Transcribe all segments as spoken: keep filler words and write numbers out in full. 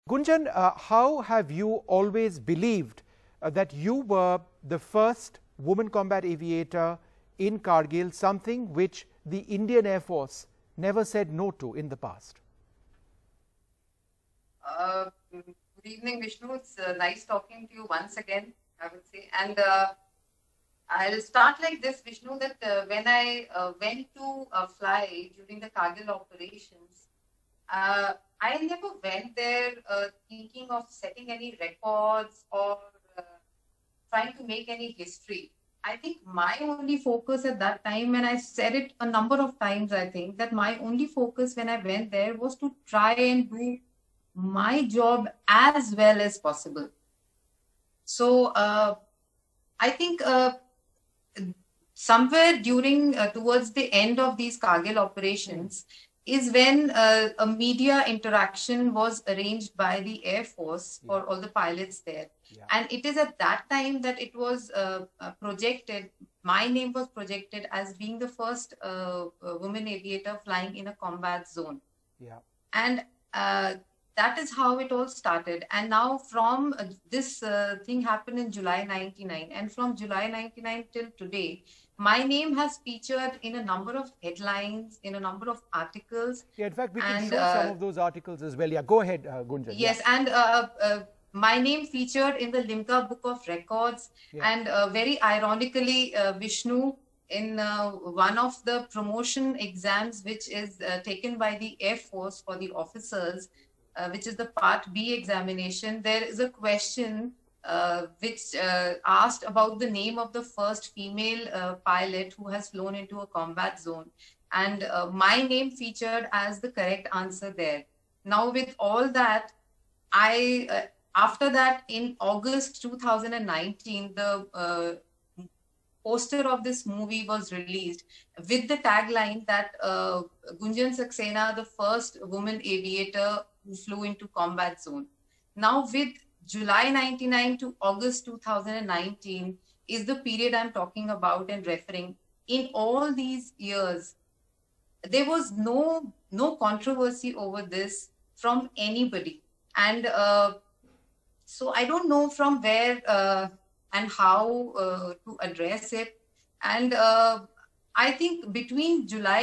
Gunjan, uh, how have you always believed uh, that you were the first woman combat aviator in Kargil, something which the Indian Air Force never said no to in the past? Uh, good evening, Vishnu. It's uh, nice talking to you once again, I would say. And uh, I'll start like this, Vishnu, that uh, when I uh, went to uh, fly during the Kargil operations, uh, I never went there uh, thinking of setting any records or uh, trying to make any history. I think my only focus at that time, and I said it a number of times, I think, that my only focus when I went there was to try and do my job as well as possible. So uh, I think uh, somewhere during, uh, towards the end of these Kargil operations, is when uh, a media interaction was arranged by the Air Force for yeah. all the pilots there. Yeah. And it is at that time that it was uh, uh, projected, my name was projected as being the first uh, uh, woman aviator flying in a combat zone. Yeah. And uh, that is how it all started. And now from uh, this uh, thing happened in July ninety-nine. And from July ninety-nine till today, my name has featured in a number of headlines, in a number of articles. Yeah, in fact, we can and, show uh, some of those articles as well. Yeah, go ahead, uh, Gunjan. Yes, yeah. and uh, uh, my name featured in the Limca Book of Records. Yeah. And uh, very ironically, uh, Vishnu, in uh, one of the promotion exams, which is uh, taken by the Air Force for the officers, uh, which is the Part B examination, there is a question Uh, which uh, asked about the name of the first female uh, pilot who has flown into a combat zone. And uh, my name featured as the correct answer there. Now with all that, I, uh, after that in August two thousand nineteen, the uh, poster of this movie was released with the tagline that uh, Gunjan Saxena, the first woman aviator who flew into combat zone. Now with July ninety-nine to August two thousand nineteen is the period I'm talking about and referring. In all these years, there was no, no controversy over this from anybody. And uh, so I don't know from where uh, and how uh, to address it. And uh, I think between July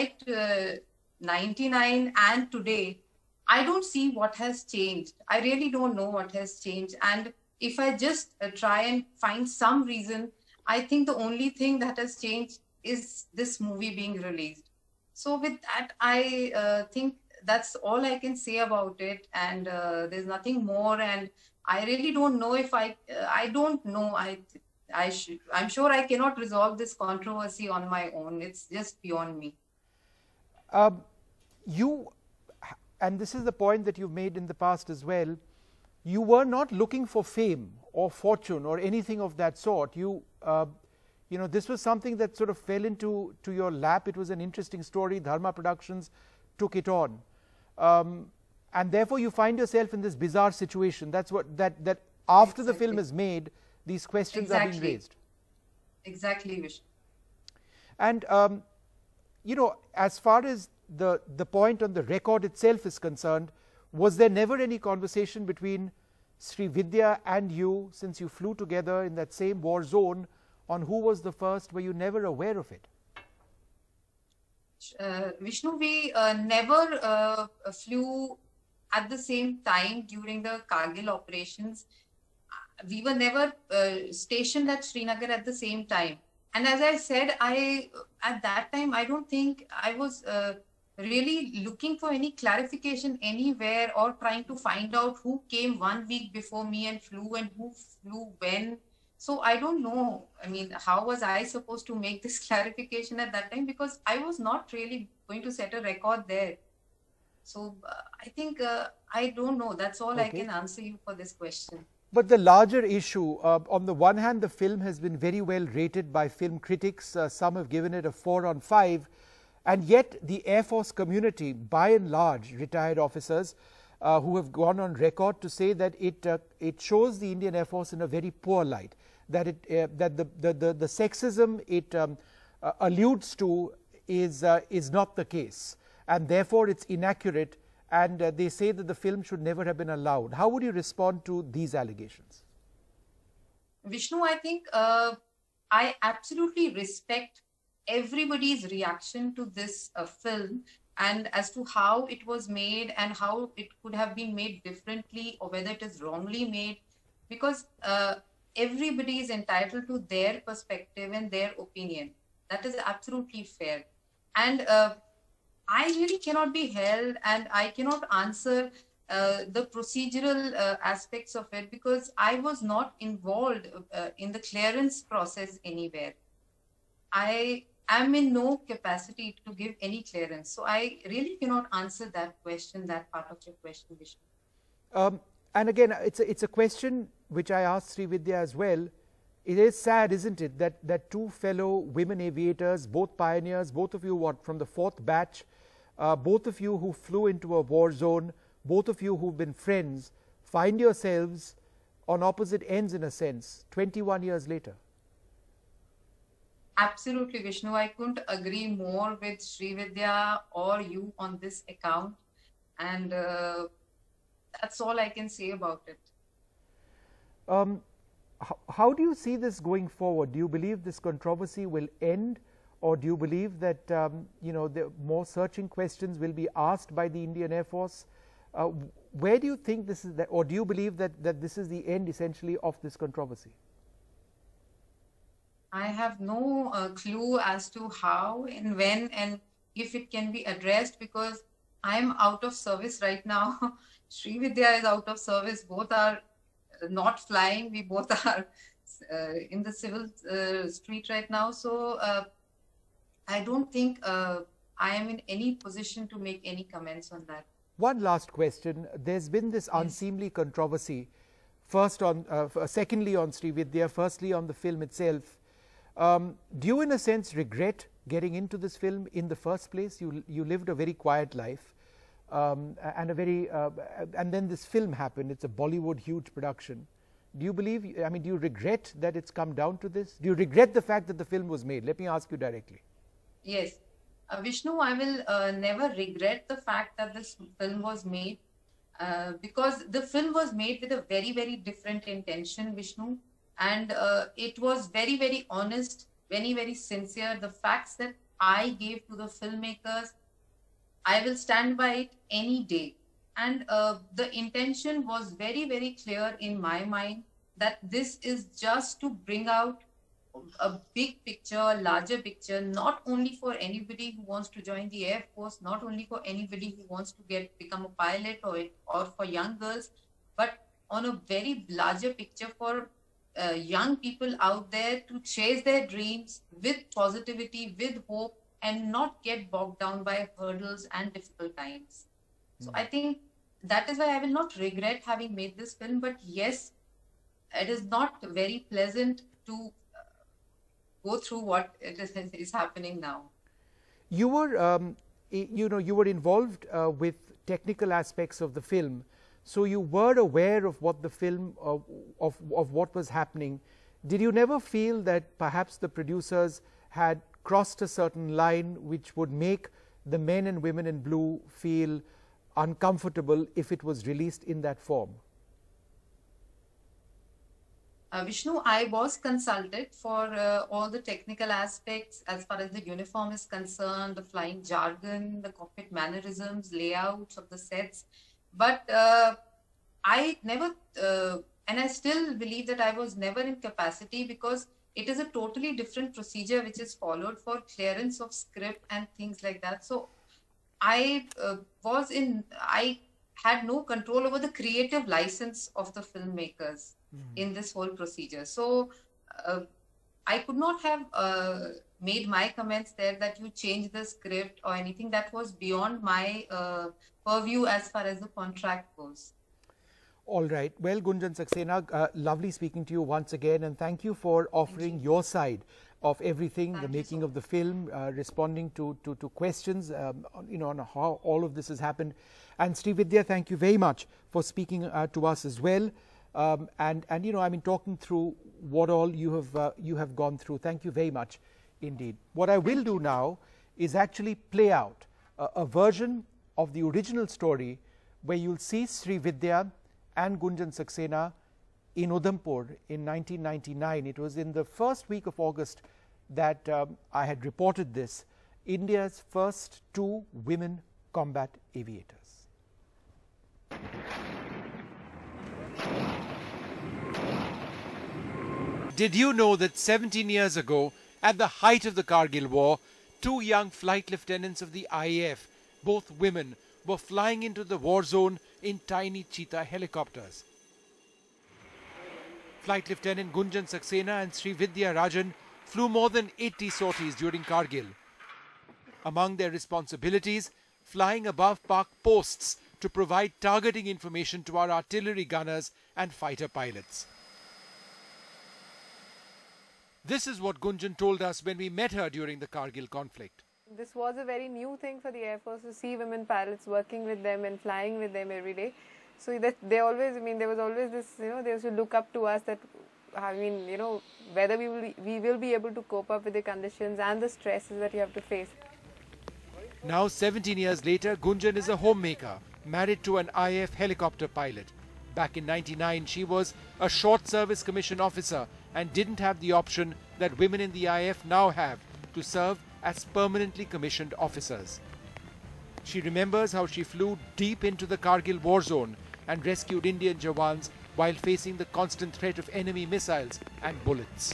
ninety-nine and today, I don't see what has changed. I really don't know what has changed. And if I just uh, try and find some reason, I think the only thing that has changed is this movie being released. So with that, I uh, think that's all I can say about it. And uh, there's nothing more. And I really don't know if I, uh, I don't know. I, I should, I'm sure I cannot resolve this controversy on my own. It's just beyond me. Um, you... And this is the point that you've made in the past as well, you were not looking for fame or fortune or anything of that sort. You, uh, you know, this was something that sort of fell into to your lap. It was an interesting story. Dharma Productions took it on. Um, and therefore you find yourself in this bizarre situation. That's what, that, that after exactly. the film is made, these questions exactly. are being raised. Exactly, Vishnu. And, um, you know, as far as The, the point on the record itself is concerned, was there never any conversation between Sri Vidya and you, since you flew together in that same war zone, on who was the first? Were you never aware of it? Uh, Vishnu, we uh, never uh, flew at the same time during the Kargil operations. We were never uh, stationed at Srinagar at the same time. And as I said, I at that time, I don't think I was uh, really looking for any clarification anywhere or trying to find out who came one week before me and flew and who flew when. So I don't know. I mean, how was I supposed to make this clarification at that time? Because I was not really going to set a record there. So uh, I think uh, I don't know. That's all okay. I can answer you for this question. But the larger issue, uh, on the one hand, the film has been very well rated by film critics. Uh, some have given it a four on five. And yet the Air Force community, by and large, retired officers uh, who have gone on record to say that it uh, it shows the Indian Air Force in a very poor light, that it uh, that the, the the the sexism it um, uh, alludes to is uh, is not the case, and therefore it's inaccurate and uh, they say that the film should never have been allowed. How would you respond to these allegations? Vishnu, I think uh, I absolutely respect everybody's reaction to this uh, film, and as to how it was made and how it could have been made differently, or whether it is wrongly made, because uh, everybody is entitled to their perspective and their opinion. That is absolutely fair. And uh, I really cannot be held, and I cannot answer uh, the procedural uh, aspects of it, because I was not involved uh, in the clearance process anywhere. I am in no capacity to give any clearance. So I really cannot answer that question, that part of your question, Vishnu. Um, and again, it's a, it's a question which I asked Srividya as well. It is sad, isn't it, that, that two fellow women aviators, both pioneers, both of you what, from the fourth batch, uh, both of you who flew into a war zone, both of you who've been friends, find yourselves on opposite ends in a sense, twenty-one years later. Absolutely, Vishnu. I couldn't agree more with Srividya or you on this account. And uh, that's all I can say about it. Um, how, how do you see this going forward? Do you believe this controversy will end, or do you believe that um, you know, the more searching questions will be asked by the Indian Air Force? Uh, where do you think this is, that, or do you believe that, that this is the end essentially of this controversy? I have no uh, clue as to how and when and if it can be addressed, because I'm out of service right now. Srividya is out of service. Both are not flying. We both are uh, in the civil uh, street right now. So uh, I don't think uh, I am in any position to make any comments on that. One last question. There's been this Yes. unseemly controversy, first on, uh, secondly on Srividya, firstly on the film itself. Um, do you in a sense regret getting into this film in the first place? You, you lived a very quiet life, um, and a very, uh, and then this film happened. It's a Bollywood huge production. Do you believe, I mean, do you regret that it's come down to this? Do you regret the fact that the film was made? Let me ask you directly. Yes. Uh, Vishnu, I will uh, never regret the fact that this film was made, uh, because the film was made with a very, very different intention, Vishnu. And uh, it was very, very honest, very, very sincere. The facts that I gave to the filmmakers, I will stand by it any day. And uh, the intention was very, very clear in my mind, that this is just to bring out a big picture, a larger picture, not only for anybody who wants to join the Air Force, not only for anybody who wants to get become a pilot, or, or for young girls, but on a very larger picture for Uh, young people out there to chase their dreams with positivity, with hope, and not get bogged down by hurdles and difficult times. Mm. So I think that is why I will not regret having made this film. But yes, it is not very pleasant to uh, go through what it is, is happening now. You were, um, you know, you were involved uh, with technical aspects of the film. So you were aware of what the film, uh, of, of what was happening. Did you never feel that perhaps the producers had crossed a certain line which would make the men and women in blue feel uncomfortable if it was released in that form? Uh, Vishnu, I was consulted for uh, all the technical aspects as far as the uniform is concerned, the flying jargon, the cockpit mannerisms, layouts of the sets. But uh, I never, uh, and I still believe that I was never in capacity, because it is a totally different procedure which is followed for clearance of script and things like that. So I uh, was in, I had no control over the creative license of the filmmakers mm. in this whole procedure. So uh, I could not have uh, made my comments there that you change the script or anything. That was beyond my uh, purview as far as the contract goes. All right. Well, Gunjan Saxena, uh, lovely speaking to you once again, and thank you for offering you. your side of everything, thank the making so of the film, uh, responding to, to, to questions, um, on, you know, on how all of this has happened. And Srividya, thank you very much for speaking uh, to us as well. Um, and, and, you know, I mean, talking through what all you have, uh, you have gone through. Thank you very much indeed. What I will do now is actually play out uh, a version of the original story where you'll see Sri Vidya and Gunjan Saxena in Udhampur in nineteen ninety-nine. It was in the first week of August that um, I had reported this, India's first two women combat aviators. Did you know that seventeen years ago, at the height of the Kargil war, two young flight lieutenants of the I A F, both women, were flying into the war zone in tiny Cheetah helicopters? Flight Lieutenant Gunjan Saxena and Sri Vidya Rajan flew more than eighty sorties during Kargil. Among their responsibilities, flying above Pak posts to provide targeting information to our artillery gunners and fighter pilots. This is what Gunjan told us when we met her during the Kargil conflict. This was a very new thing for the Air Force to see women pilots working with them and flying with them every day. So that they always, I mean, there was always this, you know, they used to look up to us that, I mean, you know, whether we will, we will be able to cope up with the conditions and the stresses that you have to face. Now, seventeen years later, Gunjan is a homemaker, married to an I A F helicopter pilot. Back in ninety-nine, she was a short service commission officer and didn't have the option that women in the I A F now have to serve as permanently commissioned officers. She remembers how she flew deep into the Kargil war zone and rescued Indian Jawans while facing the constant threat of enemy missiles and bullets.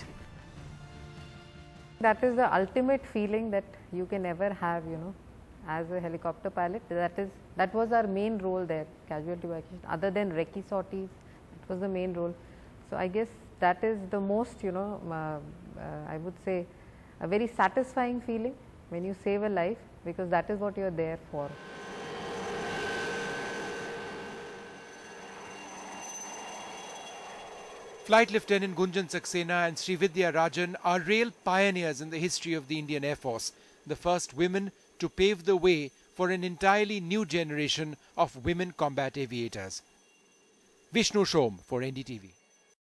That is the ultimate feeling that you can ever have, you know, as a helicopter pilot. That is, that was our main role there, casualty evacuation. Other than recce sorties, it was the main role. So I guess that is the most, you know, uh, uh, I would say, a very satisfying feeling when you save a life, because that is what you are there for. Flight Lieutenant Gunjan Saxena and Sri Vidya Rajan are real pioneers in the history of the Indian Air Force, the first women to pave the way for an entirely new generation of women combat aviators. Vishnu Shom for N D T V.